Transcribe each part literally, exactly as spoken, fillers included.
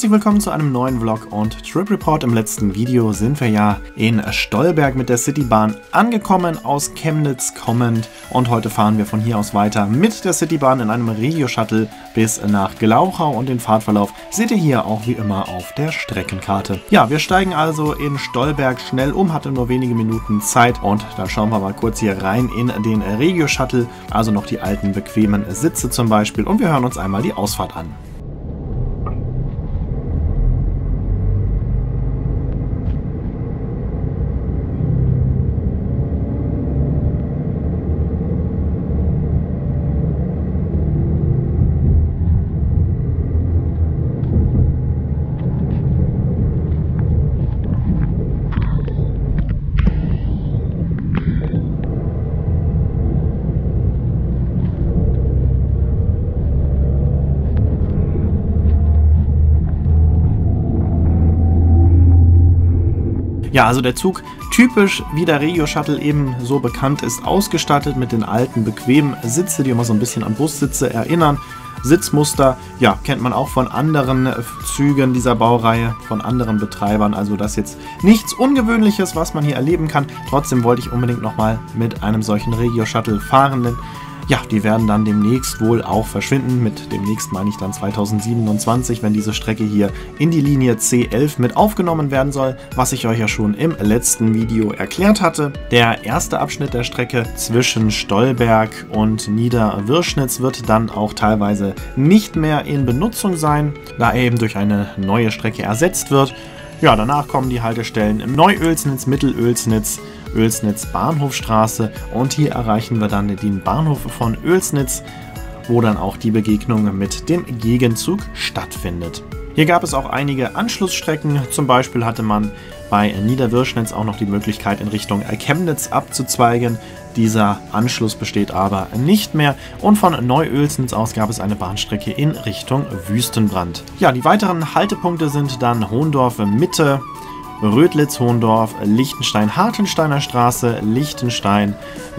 herzlich willkommen zu einem neuen Vlog und Trip Report. Im letzten Video sind wir ja in Stolberg mit der Citybahn angekommen, aus Chemnitz kommend, und heute fahren wir von hier aus weiter mit der Citybahn in einem Regio-Shuttle bis nach Glauchau, und den Fahrtverlauf seht ihr hier auch wie immer auf der Streckenkarte. Ja, wir steigen also in Stolberg schnell um, hatte nur wenige Minuten Zeit, und dann schauen wir mal kurz hier rein in den Regio-Shuttle, also noch die alten bequemen Sitze zum Beispiel, und wir hören uns einmal die Ausfahrt an. Ja, also der Zug, typisch wie der Regio-Shuttle eben so bekannt ist, ausgestattet mit den alten bequemen Sitze, die immer so ein bisschen an Bussitze erinnern. Sitzmuster, ja, kennt man auch von anderen Zügen dieser Baureihe, von anderen Betreibern. Also das ist jetzt nichts Ungewöhnliches, was man hier erleben kann. Trotzdem wollte ich unbedingt nochmal mit einem solchen Regio-Shuttle fahren, denn ja, die werden dann demnächst wohl auch verschwinden. Mit demnächst meine ich dann zweitausendsiebenundzwanzig, wenn diese Strecke hier in die Linie C elf mit aufgenommen werden soll, was ich euch ja schon im letzten Video erklärt hatte. Der erste Abschnitt der Strecke zwischen Stolberg und Niederwirschnitz wird dann auch teilweise nicht mehr in Benutzung sein, da er eben durch eine neue Strecke ersetzt wird. Ja, danach kommen die Haltestellen im Neu-Oelsnitz, Mittel-Oelsnitz, Oelsnitz Bahnhofstraße, und hier erreichen wir dann den Bahnhof von Oelsnitz, wo dann auch die Begegnung mit dem Gegenzug stattfindet. Hier gab es auch einige Anschlussstrecken, zum Beispiel hatte man bei Niederwirschnitz auch noch die Möglichkeit in Richtung Chemnitz abzuzweigen. Dieser Anschluss besteht aber nicht mehr, und von Neu-Oelsnitz aus gab es eine Bahnstrecke in Richtung Wüstenbrand. Ja, die weiteren Haltepunkte sind dann Hohndorf Mitte, Rödlitz-Hohndorf, Lichtenstein-Hartensteiner Straße, Lichtenstein,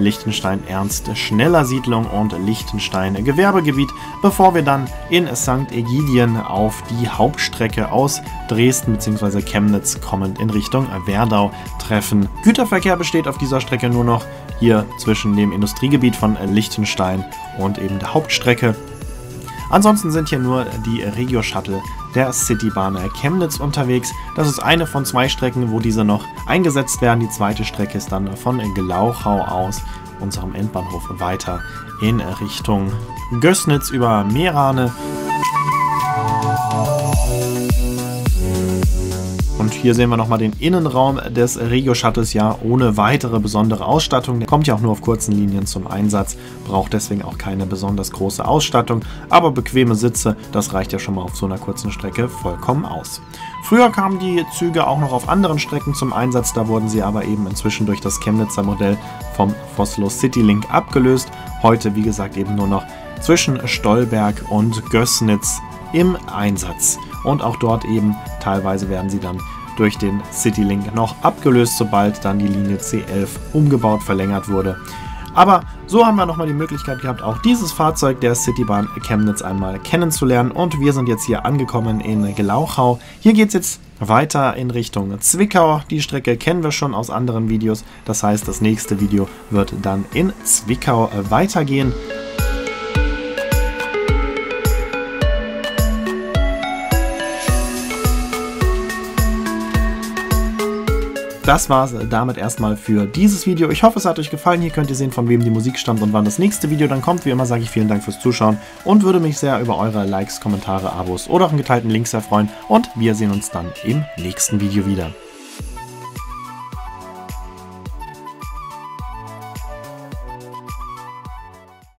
Lichtenstein-Ernst-Schneller-Siedlung und Lichtenstein-Gewerbegebiet, bevor wir dann in Sankt Ägidien auf die Hauptstrecke aus Dresden bzw. Chemnitz kommend in Richtung Werdau treffen. Güterverkehr besteht auf dieser Strecke nur noch hier zwischen dem Industriegebiet von Lichtenstein und eben der Hauptstrecke. Ansonsten sind hier nur die Regio-Shuttle der Citybahn Chemnitz unterwegs. Das ist eine von zwei Strecken, wo diese noch eingesetzt werden. Die zweite Strecke ist dann von Glauchau aus, unserem Endbahnhof, weiter in Richtung Gößnitz über Meerane. Und hier sehen wir nochmal den Innenraum des Regio-Shuttles, ja, ohne weitere besondere Ausstattung. Der kommt ja auch nur auf kurzen Linien zum Einsatz, braucht deswegen auch keine besonders große Ausstattung. Aber bequeme Sitze, das reicht ja schon mal auf so einer kurzen Strecke vollkommen aus. Früher kamen die Züge auch noch auf anderen Strecken zum Einsatz, da wurden sie aber eben inzwischen durch das Chemnitzer Modell vom Vossloh Citylink abgelöst. Heute, wie gesagt, eben nur noch zwischen Stolberg und Gößnitz im Einsatz. Und auch dort eben teilweise werden sie dann durch den Citylink noch abgelöst, sobald dann die Linie C elf umgebaut, verlängert wurde. Aber so haben wir nochmal die Möglichkeit gehabt, auch dieses Fahrzeug der Citybahn Chemnitz einmal kennenzulernen. Und wir sind jetzt hier angekommen in Glauchau. Hier geht es jetzt weiter in Richtung Zwickau. Die Strecke kennen wir schon aus anderen Videos. Das heißt, das nächste Video wird dann in Zwickau weitergehen. Das war es damit erstmal für dieses Video. Ich hoffe, es hat euch gefallen. Hier könnt ihr sehen, von wem die Musik stammt und wann das nächste Video dann kommt. Wie immer sage ich vielen Dank fürs Zuschauen und würde mich sehr über eure Likes, Kommentare, Abos oder auch einen geteilten Link sehr freuen. Und wir sehen uns dann im nächsten Video wieder.